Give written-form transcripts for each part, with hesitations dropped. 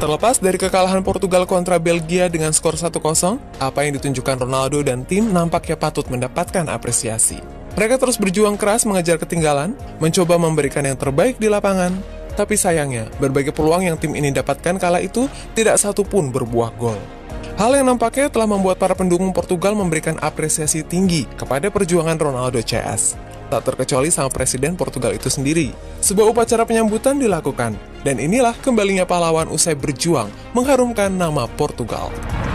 Terlepas dari kekalahan Portugal kontra Belgia dengan skor 1-0, apa yang ditunjukkan Ronaldo dan tim nampaknya patut mendapatkan apresiasi. Mereka terus berjuang keras mengejar ketinggalan, mencoba memberikan yang terbaik di lapangan, tapi sayangnya, berbagai peluang yang tim ini dapatkan kala itu tidak satu pun berbuah gol. Hal yang nampaknya telah membuat para pendukung Portugal memberikan apresiasi tinggi kepada perjuangan Ronaldo CS. Tak terkecuali sama Presiden Portugal itu sendiri. Sebuah upacara penyambutan dilakukan, dan inilah kembalinya pahlawan usai berjuang mengharumkan nama Portugal.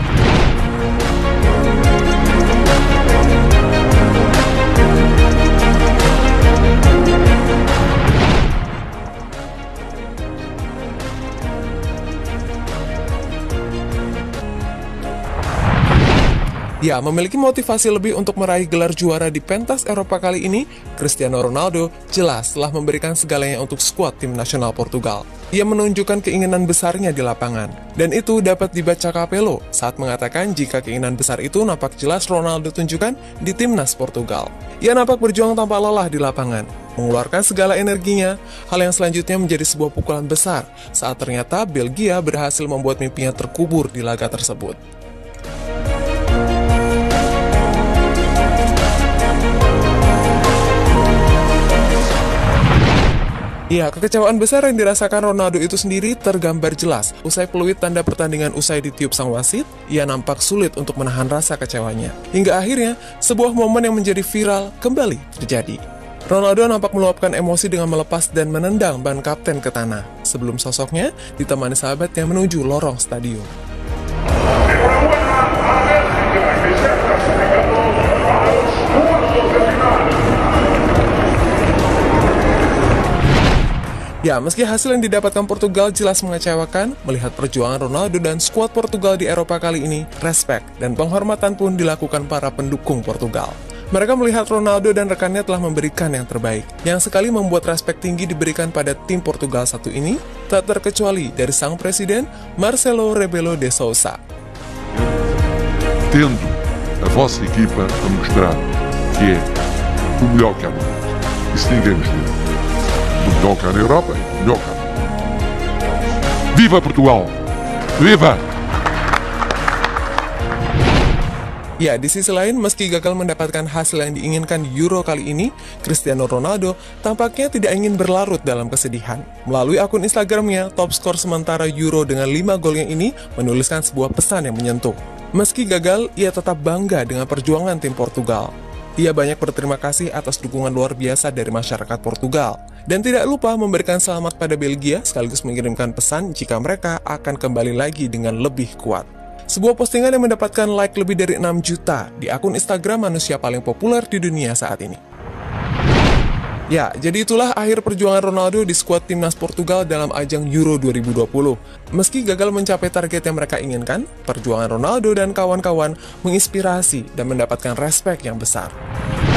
Ya, memiliki motivasi lebih untuk meraih gelar juara di pentas Eropa kali ini, Cristiano Ronaldo jelas telah memberikan segalanya untuk skuad tim nasional Portugal. Ia menunjukkan keinginan besarnya di lapangan, dan itu dapat dibaca Capello saat mengatakan jika keinginan besar itu nampak jelas Ronaldo tunjukkan di timnas Portugal. Ia nampak berjuang tanpa lelah di lapangan, mengeluarkan segala energinya, hal yang selanjutnya menjadi sebuah pukulan besar saat ternyata Belgia berhasil membuat mimpinya terkubur di laga tersebut. Ya, kekecewaan besar yang dirasakan Ronaldo itu sendiri tergambar jelas. Usai peluit tanda pertandingan usai ditiup sang wasit, ia nampak sulit untuk menahan rasa kecewanya. Hingga akhirnya, sebuah momen yang menjadi viral kembali terjadi. Ronaldo nampak meluapkan emosi dengan melepas dan menendang ban kapten ke tanah, sebelum sosoknya ditemani sahabatnya menuju lorong stadion. Ya, meski hasil yang didapatkan Portugal jelas mengecewakan, melihat perjuangan Ronaldo dan skuad Portugal di Eropa kali ini, respek dan penghormatan pun dilakukan para pendukung Portugal. Mereka melihat Ronaldo dan rekannya telah memberikan yang terbaik, yang sekali membuat respek tinggi diberikan pada tim Portugal satu ini, tak terkecuali dari sang presiden Marcelo Rebelo de Sousa. Tendo a vossa equipa a mostrar que é o melhor que há no mundo. Isso ninguém nos tira. O melhor que há na Europa e o melhor que há no mundo. Viva Portugal! Viva! Ya, di sisi lain, meski gagal mendapatkan hasil yang diinginkan di Euro kali ini, Cristiano Ronaldo tampaknya tidak ingin berlarut dalam kesedihan. Melalui akun Instagramnya, top skor sementara Euro dengan 5 golnya ini menuliskan sebuah pesan yang menyentuh. Meski gagal, ia tetap bangga dengan perjuangan tim Portugal. Ia banyak berterima kasih atas dukungan luar biasa dari masyarakat Portugal. Dan tidak lupa memberikan selamat pada Belgia sekaligus mengirimkan pesan jika mereka akan kembali lagi dengan lebih kuat. Sebuah postingan yang mendapatkan like lebih dari 6 juta di akun Instagram manusia paling populer di dunia saat ini. Ya, jadi itulah akhir perjuangan Ronaldo di skuad timnas Portugal dalam ajang Euro 2020. Meski gagal mencapai target yang mereka inginkan, perjuangan Ronaldo dan kawan-kawan menginspirasi dan mendapatkan respek yang besar.